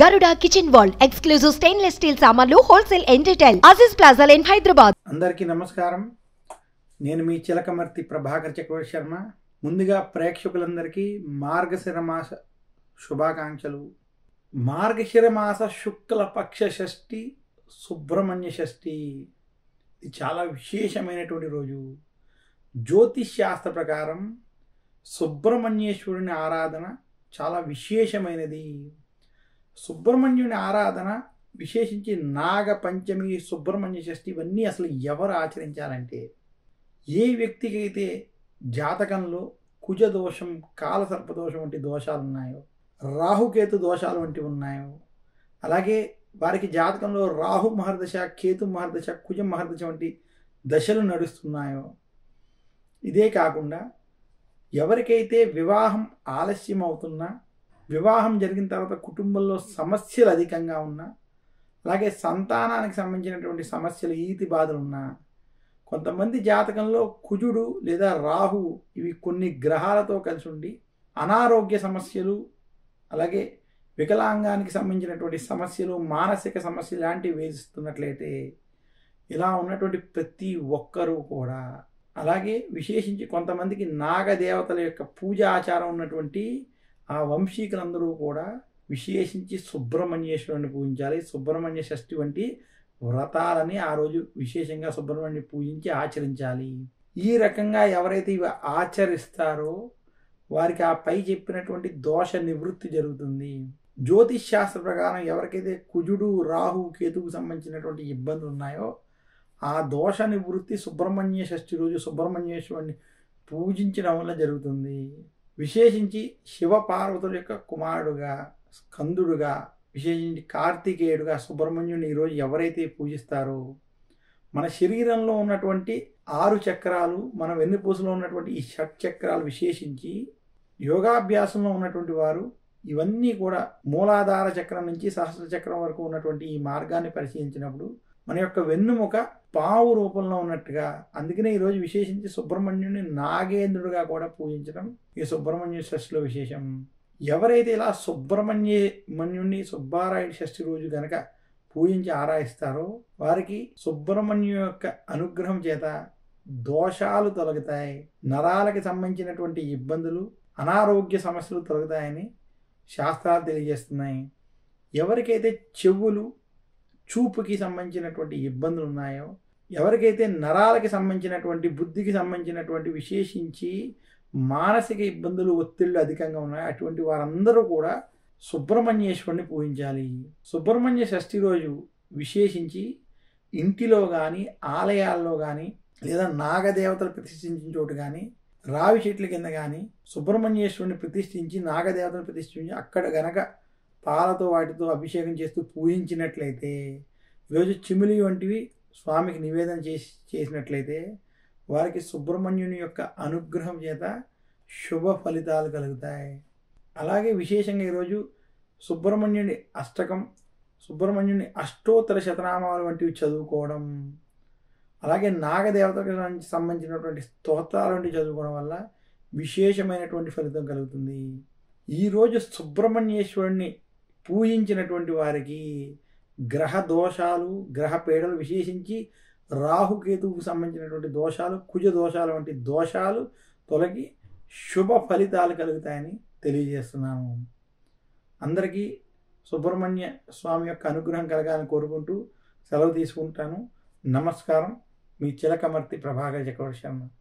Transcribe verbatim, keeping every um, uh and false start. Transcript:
Garuda Kitchen World, exclusive stainless steel సామాన్లు wholesale and retail. Aziz Plaza in Hyderabad. అందరికీ నమస్కారం. నేను మీ చిలకమర్తి ప్రభాకర్ చక్రవర్తి శర్మ. ముందుగా ప్రేక్షకులందరికీ మార్గశిర మాస శుభాకాంక్షలు. మార్గశిర మాస శుక్ల పక్ష షష్ఠి సుబ్రహ్మణ్య షష్ఠి. ఇది చాలా విశేషమైనటువంటి రోజు. జ్యోతిష్ శాస్త్ర ప్రకారం సుబ్రహ్మణ్యేశ్వరుని ఆరాధన చాలా విశేషమైనది. సుబ్రహ్మణ్యుని ఆరాధన విశేషించి నాగ పంచమి, సుబ్రహ్మణ్య షష్ఠి ఇవన్నీ అసలు ఎవరు ఆచరించాలంటే, ఏ వ్యక్తికి అయితే జాతకంలో కుజ దోషం, కాలసర్పదోషం వంటి దోషాలు ఉన్నాయో, రాహుకేతు దోషాలు వంటివి ఉన్నాయో, అలాగే వారికి జాతకంలో రాహు మహర్దశ, కేతు మహర్దశ, కుజ మహర్దశ వంటి దశలు నడుస్తున్నాయో, ఇదే కాకుండా ఎవరికైతే వివాహం ఆలస్యం అవుతున్నా, వివాహం జరిగిన తర్వాత కుటుంబంలో సమస్యలు అధికంగా ఉన్నా, అలాగే సంతానానికి సంబంధించినటువంటి సమస్యలు, ఈతి బాధలు ఉన్నా, కొంతమంది జాతకంలో కుజుడు లేదా రాహు ఇవి కొన్ని గ్రహాలతో కలిసి ఉండి అనారోగ్య సమస్యలు, అలాగే వికలాంగానికి సంబంధించినటువంటి సమస్యలు, మానసిక సమస్యలు లాంటివి వేధిస్తున్నట్లయితే, ఇలా ఉన్నటువంటి ప్రతి ఒక్కరూ కూడా, అలాగే విశేషించి కొంతమందికి నాగదేవతల యొక్క పూజ ఆచారం ఉన్నటువంటి ఆ వంశీకులందరూ కూడా విశేషించి సుబ్రహ్మణ్యేశ్వరుని పూజించాలి. సుబ్రహ్మణ్య షష్ఠి వంటి వ్రతాలని ఆ రోజు విశేషంగా సుబ్రహ్మణ్యం పూజించి ఆచరించాలి. ఈ రకంగా ఎవరైతే ఇవి ఆచరిస్తారో వారికి ఆ పై చెప్పినటువంటి దోష నివృత్తి జరుగుతుంది. జ్యోతిష్ శాస్త్ర ప్రకారం ఎవరికైతే కుజుడు, రాహు, కేతువుకు సంబంధించినటువంటి ఇబ్బందులు ఉన్నాయో ఆ దోష నివృత్తి సుబ్రహ్మణ్య షష్ఠి రోజు సుబ్రహ్మణ్యేశ్వరుని పూజించడం వల్ల జరుగుతుంది. విశేషించి శివ పార్వతుల యొక్క కుమారుడుగా, స్కందుడుగా, విశేషించి కార్తికేయుడుగా సుబ్రహ్మణ్యుని ఈరోజు ఎవరైతే పూజిస్తారో, మన శరీరంలో ఉన్నటువంటి ఆరు చక్రాలు, మన వెన్నుపూసలో ఉన్నటువంటి ఈ షట్ చక్రాలు విశేషించి యోగాభ్యాసంలో ఉన్నటువంటి వారు ఇవన్నీ కూడా మూలాధార చక్రం నుంచి సహస్ర చక్రం వరకు ఉన్నటువంటి ఈ మార్గాన్ని పరిశీలించినప్పుడు మన యొక్క వెన్నుముక పావు రూపంలో ఉన్నట్టుగా, అందుకనే ఈరోజు విశేషించి సుబ్రహ్మణ్యుని నాగేంద్రుడిగా కూడా పూజించడం ఈ సుబ్రహ్మణ్య షష్ఠిలో విశేషం. ఎవరైతే ఇలా సుబ్రహ్మణ్యమణ్యుని సుబ్బారాయుడు షష్ఠి రోజు గనక పూజించి ఆరాయిస్తారో వారికి సుబ్రహ్మణ్యు యొక్క అనుగ్రహం చేత దోషాలు తొలగుతాయి, నరాలకి సంబంధించినటువంటి ఇబ్బందులు, అనారోగ్య సమస్యలు తొలగుతాయని శాస్త్రాలు తెలియజేస్తున్నాయి. ఎవరికైతే చెవులు, చూపుకి సంబంధించినటువంటి ఇబ్బందులు ఉన్నాయో, ఎవరికైతే నరాలకి సంబంధించినటువంటి, బుద్ధికి సంబంధించినటువంటి విశేషించి మానసిక ఇబ్బందులు, ఒత్తిళ్లు అధికంగా ఉన్నాయో అటువంటి వారందరూ కూడా సుబ్రహ్మణ్యేశ్వరుని పూజించాలి. సుబ్రహ్మణ్య షష్ఠి రోజు విశేషించి ఇంటిలో కానీ, ఆలయాల్లో కానీ, లేదా నాగదేవతలు ప్రతిష్ఠించిన చోటు కానీ, రావి చెట్ల కింద కానీ సుబ్రహ్మణ్యేశ్వరుని ప్రతిష్ఠించి, నాగదేవతను ప్రతిష్ఠించి అక్కడ గనక పాలతో వాటితో అభిషేకం చేస్తూ పూజించినట్లయితే, ఈరోజు చిమిలి వంటివి స్వామికి నివేదన చేసి చేసినట్లయితే వారికి సుబ్రహ్మణ్యుని యొక్క అనుగ్రహం చేత శుభ ఫలితాలు కలుగుతాయి. అలాగే విశేషంగా ఈరోజు సుబ్రహ్మణ్యుని అష్టకం, సుబ్రహ్మణ్యుని అష్టోత్తర శతనామాలు వంటివి చదువుకోవడం, అలాగే నాగదేవతకు సంబంధించినటువంటి స్తోత్రాలు వంటివి చదువుకోవడం వల్ల విశేషమైనటువంటి ఫలితం కలుగుతుంది. ఈరోజు సుబ్రహ్మణ్యేశ్వరుని పూజించినటువంటి వారికి గ్రహ దోషాలు, గ్రహ పీడలు, విశేషించి రాహుకేతువుకు సంబంధించినటువంటి దోషాలు, కుజ దోషాలు వంటి దోషాలు తొలగి శుభ ఫలితాలు కలుగుతాయని తెలియజేస్తున్నాను. అందరికీ సుబ్రహ్మణ్య స్వామి యొక్క అనుగ్రహం కలగాలని కోరుకుంటూ సెలవు తీసుకుంటాను. నమస్కారం. మీ చిలకమర్తి ప్రభాకర్ చక్రవర్తి శర్మ.